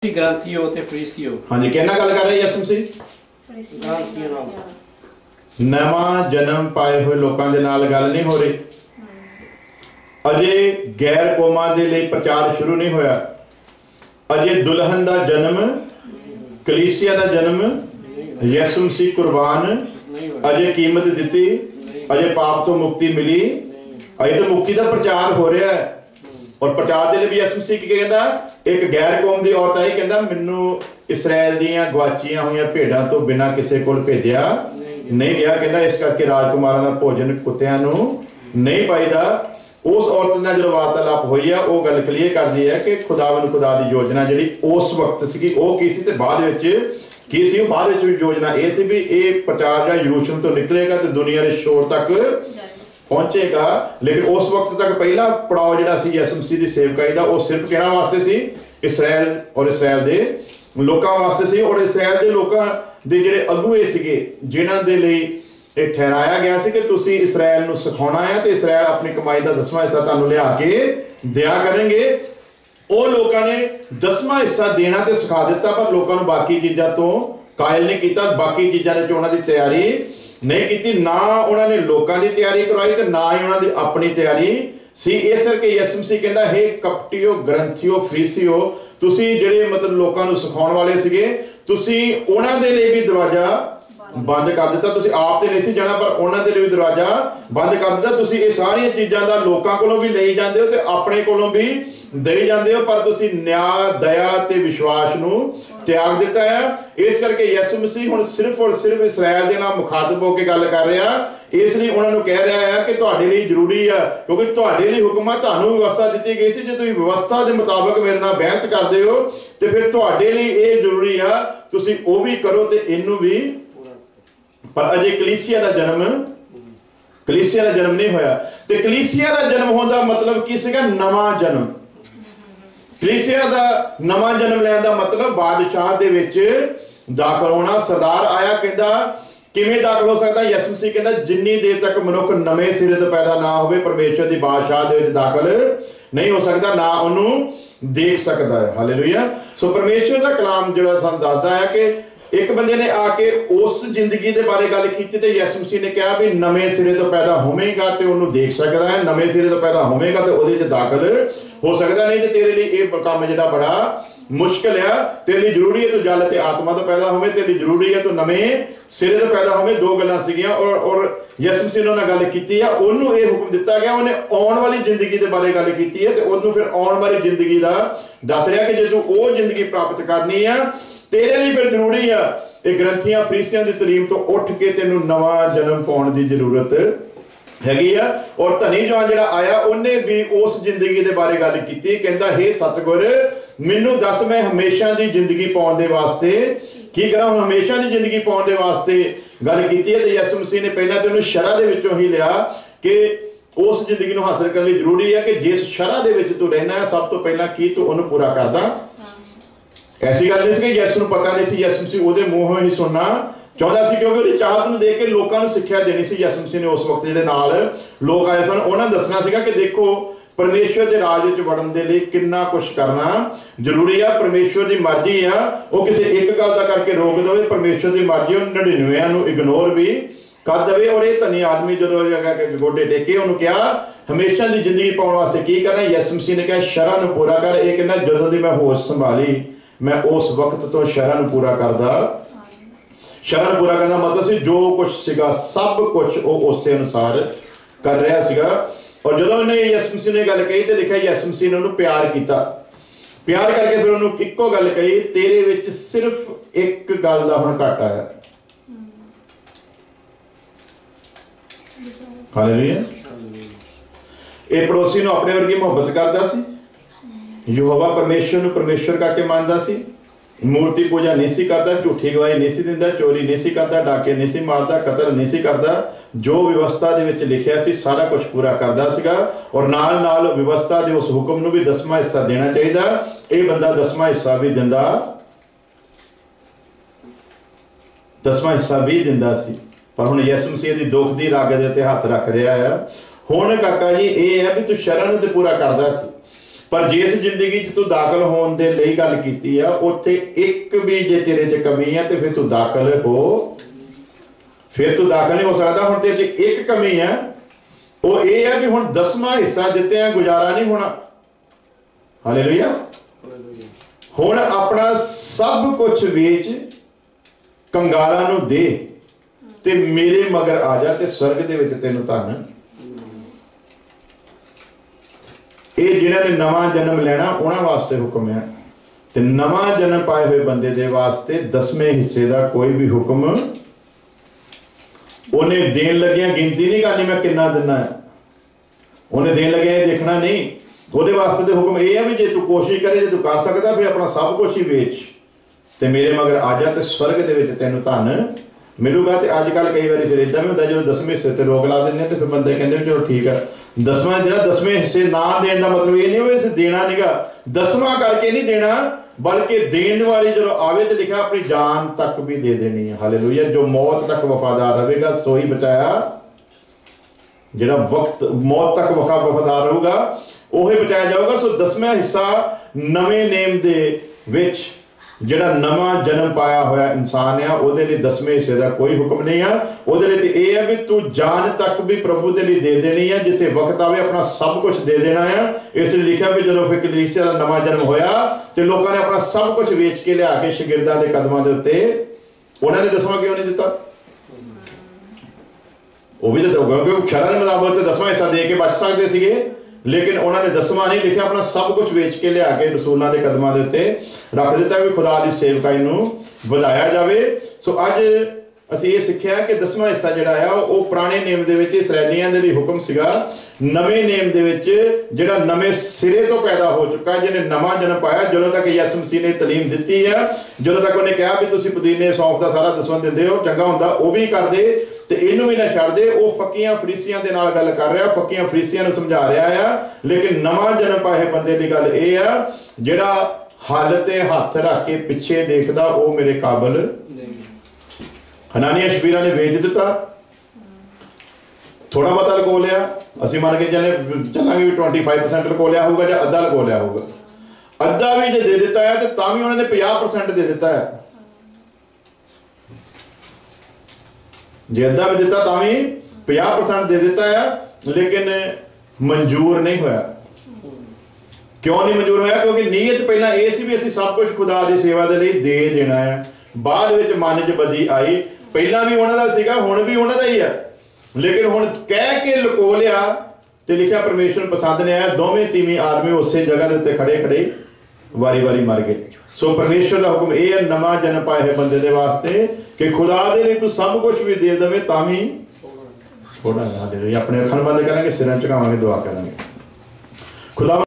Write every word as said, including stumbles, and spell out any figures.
ग्रंथियों ते फरीसियों। हाँ जी, कहना गल कर रहे यसु मसीह नवा जन्म पाए हुए लोगों के नाल गल नहीं हो रही। अजे गैर कौमां दे लई प्रचार शुरू नहीं होया। अजे दुल्हन दा जन्म, कलीसिया दा जन्म, यसु मसीह कुर्बान, अजे कीमत दी, अजे पाप तो मुक्ति मिली, अजे तो मुक्ति का प्रचार हो रहा है। और प्रचार के लिए भी यसु मसीह की कहता, एक गैर कौम की औरत आई, कहता मैनू इसराइल दियां गवाचियां हुई भेड़ां तो बिना किसी को भेजा नहीं गया, कहता इस करके राजकुमारां दा भोजन कुत्तियां नू नहीं पाईदा। उस औरत ने जो वार्तालाप हुई है वो गल क्लीयर करती है कि खुदावंद खुदा की योजना जी उस वक्त सी वो की सी, ते बाद विच की सी, बाद विच योजना ये सी भी ये प्रचार जो यरूशलेम तो निकलेगा तो दुनिया के शोर तक पहुंचेगा। लेकिन उस वक्त तक पहला पड़ाव जिहड़ा सी यसु मसीह की सेवकाई का वो सिर्फ किहड़ा वास्ते सी, इसराइल और इसराइल दे लोकां वास्ते सी। और इसराइल दे लोकां दे जिहड़े अगुए सीगे जिन्हां दे लई ये ठहराया गया सी कि तुसी इसराइल नूं सिखाउणा है तो इसराइल अपनी कमाई का दसवां हिस्सा तुहानूं लिया के दिया करेंगे। वो लोगों ने दसवां हिस्सा देना तो सिखा दिता, पर लोगों ने बाकी चीज़ों तो कायल नहीं किया, बाकी चीज़ों के उन्होंने तैयारी नहीं की, ना उन्होंने लोगों की तैयारी करवाई तो ना ही उन्होंने अपनी तैयारी सी। इस करके यसु मसीह कहता है कपटियो ग्रंथियो फरीसियो, तुसी जिहड़े मतलब लोगों को सिखाउण वाले सीगे, तुसी उन्हां दे लई भी दरवाजा बंद कर दिता। तुसी आप ते नहीं सी जाना, पर उन्हां दे लई भी दरवाजा बंद कर दिता। तुसी ये सारी चीज़ां दा लोकां कोलों भी लई जांदे हो ते अपने कोलों भी दई जांदे हो, पर तुसी न्याय दया ते विश्वास नूं त्याग दिता है। इस करके यसु मसीह हुण सिर्फ और सिर्फ इसराइल दे नाल मुखातब होकर गल कर रहा, इसलिए उन्होंने कह रहा है कि तुहाडे लई जरूरी है, क्योंकि तुहाडे लई हुक्म है, तुहानूं व्यवस्था दी गई सी, जे तुसीं व्यवस्था के मुताबिक मेरे नाल बहस करदे हो तो फिर तुहाडे लई ये जरूरी है तुसीं वो भी करो ते इनू भी। पर अजे कलीसिया का जन्म कलीसिया का जन्म नहीं होया। तो कलीसिया का जन्म होने मतलब की सीगा? नवा जन्म। कलीसिया का नवा जन्म लैण दा मतलब बादशाह दे विच दाखल होना। सरदार आया कहता किवें दाखल हो सकता? यसु मसीह कहता जिन्नी देर तक मनुख नवे सिरे तो पैदा ना होवे परमेश्वर की बादशाह दे विच दाखल नहीं हो सकता, ना उन्होंने देख सकता है। हालेलुया। सो परमेश्वर का कलाम जो सानूं दसदा है कि एक बंदे ने आके उस जिंदगी के बारे गल की तो यसु मसीह ने कहा भी नवे सिरे तो पैदा होवेगा तो उन्होंने देख सकता है, नवे सिरे तो पैदा होवेगा तो वो दाखल हो सकता, नहीं तो तेरे लिए ये काम जो बड़ा मुश्किल है। तेरे लिए जरूरी है तो जल ते आत्मा तो पैदा होवे, तेरे लिए जरूरी है तो नवे सिरे तो पैदा होवे। दो गल्लां सीगियां और और यसु मसीह ने उन्होंने गल की है, उन्होंने ये हुक्म दिता गया, उन्हें आने वाली जिंदगी के बारे गल की है तो उन्होंने फिर आने वाली जिंदगी का दस रहा कि जे तू वो जिंदगी प्राप्त करनी है तेरे लिए फिर जरूरी है ये ग्रंथियां फरीसियां की तलीम तो उठ के तेनू नवा जन्म पाने की जरूरत हैगी है। और धनी जवान जिहड़ा आया उन्हें भी उस जिंदगी के बारे गल की, कहता हे सतगुर मैनू दस मैं हमेशा की जिंदगी पाने वास्ते की करा। हुण हमेशा की जिंदगी पाने वास्ते गल की है तो यसु मसीह ने पहला तो उन्हें शरह दे विचों ही लिया कि उस जिंदगी को हासिल करने जरूरी है कि जिस शरह दे विच तू रहना है सब तो पहला की तू उन्हें पूरा करदा। ऐसी गल नहीं सी कि यसु नूं पता नहीं सी, यसु मसीह उहदे मूंहों ही सुनना चाहता सी, क्योंकि उहदी चाहत नूं देख के लोकां नूं सिक्ख्या देनी सी। यसु मसीह ने उस वक्त जिहड़े नाल लोग आए सन उन्हां नूं दसना सीगा कि देखो परमेश्वर के राज विच वड़न दे लई किन्ना कुछ करना जरूरी है। परमेश्वर की मर्जी है, वो किसी एक गल दा करके रोक देवे, परमेश्वर की मर्जी वो नड़िनवेआं नूं इग्नोर भी कर देवे। और ये धनी आदमी जो गोडे टेके उन्होंने कहा हमेशा की जिंदगी पाने वास्ते की करना? यसु मसीह ने कहा शरह नूं पूरा कर। ये कहना जदों दी मैं होश संभाली मैं उस वक्त तो शरह नूं पूरा करदा। शरह नूं पूरा करना मतलब सी जो कुछ सीगा सब कुछ वो उस अनुसार कर रहा सीगा। और जो उन्हें यसु मसीह ने गल कही तो लिखा यसु मसीह ने उन्होंने प्यार किया, प्यार करके फिर उन्होंने इक्को गल कही तेरे विच सिर्फ एक गल दा हुण घाटा है। हालेलुया। ये पड़ोसी नूं अपने वर्गी मुहब्बत करदा सी, यहोवा परमेश्वर नूं परमेश्वर करके मानदा सी, मूर्ति पूजा नहीं सी करता, झूठी गवाही नहीं सी दिंदा, चोरी नहीं सी करता, डाके नहीं सी मारता, कतल नहीं सी करता। जो व्यवस्था दे विच लिखिया सी सारा कुछ पूरा करदा सीगा। और नाल नाल व्यवस्था दे उस हुक्म नूं भी दसवां हिस्सा देना चाहिदा। ये बंदा दसवां हिस्सा भी दिंदा दसवां हिस्सा भी दिंदा सी। पर हुण यसु मसीह दी दुख दी राग दे उत्ते हत्थ रख रहा है। हुण काका जी ये है भी तू शरण ते पूरा करदा सी, पर जिस जिंदगी च तू दाखिल होने दे लई गल कीती है उत्थे एक भी जे तेरे च कमी है तो फिर तू दाखिल हो फिर तू दाखिल नहीं हो सकता। हुण तेरे च एक कमी है वो ये है भी हुण दसवां हिस्सा दिते हैं गुजारा नहीं होना। हालेलुया। हुण अपना सब कुछ वेच कंगालां नूं दे ते मेरे मगर आ जा ते स्वर्ग दे विच तैनूं धन। ये जिन्होंने नवा जन्म लेना उन्होंने वास्ते हुक्म है ते नवा जन्म पाए हुए बंदे दे वास्ते दसवें हिस्से का कोई भी हुक्म उन्हें देन लगिया गिनती नहीं करनी मैं कितना देना है। उन्हें देन लगे देखना नहीं वो वास्ते तो हुक्म यह है भी जे तू कोशिश करे जे तू कर सकता फिर अपना सब कुछ ही वेच ते मेरे मगर आ जा ते स्वर्ग दे विच तैनूं धन मिलूगा। तो अजकल कई बार फिर इदा भी होता जो दसवें हिस्से ते रोक ला देंगे तो फिर बंदे कहते चलो ठीक है दसवां जो दसवें हिस्से ना देने का मतलब ये नहीं हो इसे देना नहीं गा दसवां करके नहीं देना बल्कि देने वाली जो आवे तो लिखा अपनी जान तक भी दे देनी है। हालेलुया। जो मौत तक वफादार रहेगा सो ही बचाया जिहड़ा वक्त मौत तक वफा वफादार रहूगा वही बचाया जाऊगा। सो दसवां हिस्सा नवे नेम दे विच जिहड़ा नवा जन्म पाया होया इंसान है वो दसवें हिस्से का कोई हुक्म नहीं है। वो यह है भी तू जान तक भी प्रभु के लिए दे देनी है जिथे वक्त आवे अपना सब कुछ दे देना है। इसलिए लिखा भी जो फिर कलीसिया का नवा जन्म होया तो लोगों ने अपना सब कुछ वेच के लिया के शागिर्दां दे कदमां दे उत्ते उन्होंने दसवां क्यों नहीं दिता वो भी तो क्योंकि शरह के मुताबिक तो दसवां हिस्सा दे के बच सकते थे लेकिन उन्होंने दसवां नहीं लिखा अपना सब कुछ वेच के लिया के रसूलों के कदमां दे उत्ते रख दिता भी खुदा की सेवकाई नूं वधाया जाए। सो अज असीं ये सीखिया कि दसवां हिस्सा जिहड़ा है वो पुराने नेम दे विच इसराइलियां दे लई हुक्म सीगा नवे नेम दे विच जिहड़ा नवे सिरे तो पैदा हो चुका है जिन्हें नवा जन्म पाया ਜਦੋਂ तक ਯਿਸੂ ਮਸੀਹ ने तलीम दी है ਜਦੋਂ तक उन्हें कहा भी तुसीं पुदीने सौंफ का सारा दसवां दिंदे हो चंगा हुंदा वो भी कर दे ते इहनूं भी ना छड्ड दे। वो फकीयां फरीसियां दे नाल गल कर रहा फकीयां फरीसियां नूं समझा रहा है लेकिन नवा जन्म पाए बंदे दी गल इह है जिहड़ा हल ते हथ रख के पिछे देखदा वो मेरे काबिल हनानिया शबीरा ने बेच दिता थोड़ा बहुत लको लिया असीं मान के चले चलांगे भी ट्वेंटी फाइव परसेंट लको लिया होगा या अद्धा लको लिया होगा अद्धा भी जो दे दिता है तो तां भी उन्होंने पचास परसेंट दे दिता है जे अद्धा भी दिता तां भी पचास परसेंट दे दिता है लेकिन मंजूर नहीं होया। क्यों नहीं मंजूर होया क्योंकि नीयत पहला ये सी भी असीं सब कुछ खुदा दी सेवा दे लई दे देना है बाद विच मन च बदी आई पहला भी उन्हां दा सीगा हुण भी उन्हां दा ही है लेकिन हुण कह के लुको लिया तो लिखा परमेश्वर पसंद नहीं आया दोवें तीवीं आदमी उस जगह के उत्ते खड़े खड़े वारी वारी मर गए। सो परमेश्वर का हुक्म यह है नवा जन्म पाए हुए बंदे दे वास्ते कि खुदा दे लई तू सब कुछ भी दे देवे तां भी थोड़ा है। अपने अखां बंद करांगे सिरां झुकावांगे दुआ करांगे। खुदा